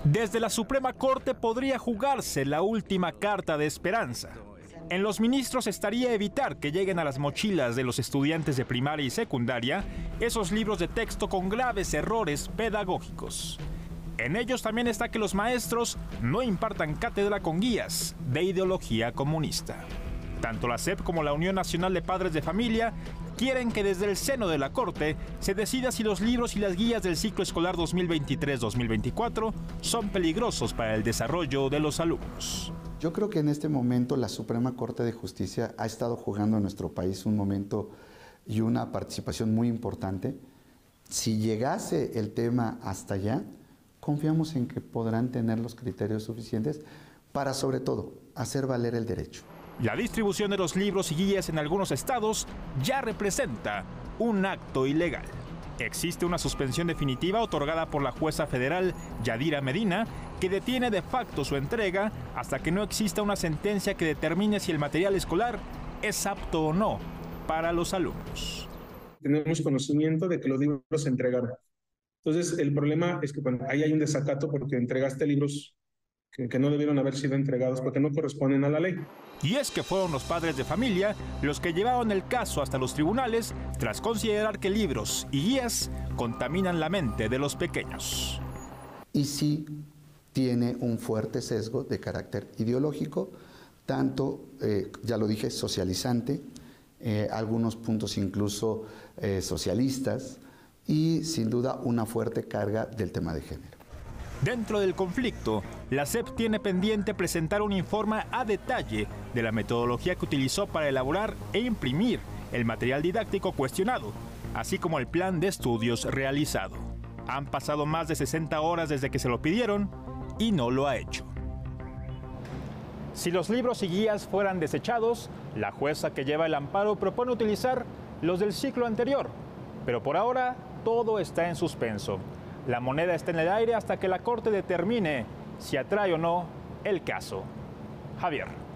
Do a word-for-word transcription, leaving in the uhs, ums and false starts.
Desde la Suprema Corte podría jugarse la última carta de esperanza. En los ministros estaría evitar que lleguen a las mochilas de los estudiantes de primaria y secundaria esos libros de texto con graves errores pedagógicos. En ellos también está que los maestros no impartan cátedra con guías de ideología comunista. Tanto la S E P como la Unión Nacional de Padres de Familia quieren que desde el seno de la Corte se decida si los libros y las guías del ciclo escolar dos mil veintitrés dos mil veinticuatro son peligrosos para el desarrollo de los alumnos. Yo creo que en este momento la Suprema Corte de Justicia ha estado jugando en nuestro país un momento y una participación muy importante. Si llegase el tema hasta allá, confiamos en que podrán tener los criterios suficientes para, sobre todo, hacer valer el derecho. La distribución de los libros y guías en algunos estados ya representa un acto ilegal. Existe una suspensión definitiva otorgada por la jueza federal Yadira Medina que detiene de facto su entrega hasta que no exista una sentencia que determine si el material escolar es apto o no para los alumnos. Tenemos conocimiento de que los libros se entregaron. Entonces, el problema es que bueno, ahí hay un desacato porque entregaste libros que, que no debieron haber sido entregados porque no corresponden a la ley. Y es que fueron los padres de familia los que llevaron el caso hasta los tribunales tras considerar que libros y guías contaminan la mente de los pequeños. Y sí tiene un fuerte sesgo de carácter ideológico, tanto, eh, ya lo dije, socializante, eh, algunos puntos incluso eh, socialistas y sin duda una fuerte carga del tema de género. Dentro del conflicto, la S E P tiene pendiente presentar un informe a detalle de la metodología que utilizó para elaborar e imprimir el material didáctico cuestionado, así como el plan de estudios realizado. Han pasado más de sesenta horas desde que se lo pidieron y no lo ha hecho. Si los libros y guías fueran desechados, la jueza que lleva el amparo propone utilizar los del ciclo anterior, pero por ahora todo está en suspenso. La moneda está en el aire hasta que la Corte determine si atrae o no el caso. Javier.